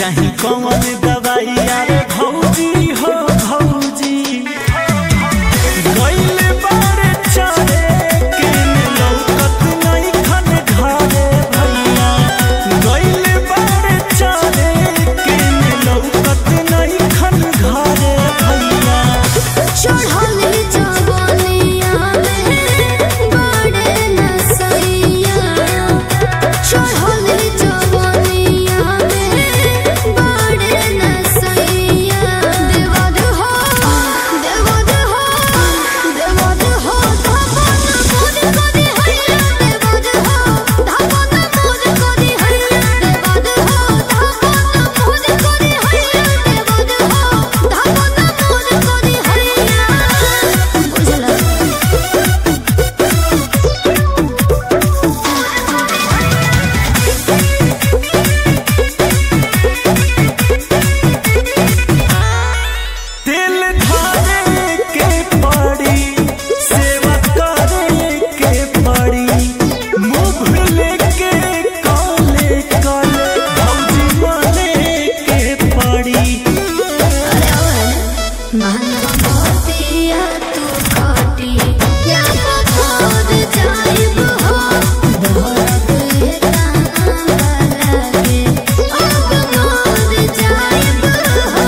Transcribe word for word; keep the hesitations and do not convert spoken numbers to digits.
चाहे कौन दवाई यारे भौजी हो भौजी गइले बारे चाहे के लौकत नहीं खन घरे भैया गइले बारे चाहे के लौकत नहीं खन घरे भैया चढ़ल जवानिया में बड़े नसैया चढ़ल जवानिया में बड़े नसैया देवद हो देवद हो देवद हो धपन मोद कदी हैया देवद हो धपन मोद कदी हैया देवद हो धपन मोद कदी हैया देवद हो धपन मोद कदी हैया बुझला दिल धारे के पड़ी सेवा करे के पड़ी मुँह लेके काले काले भौजी माने के पड़ी मनमतिया तू काटी या पथर जाइब हो दर्द इतना लगे अब मर जाइब हो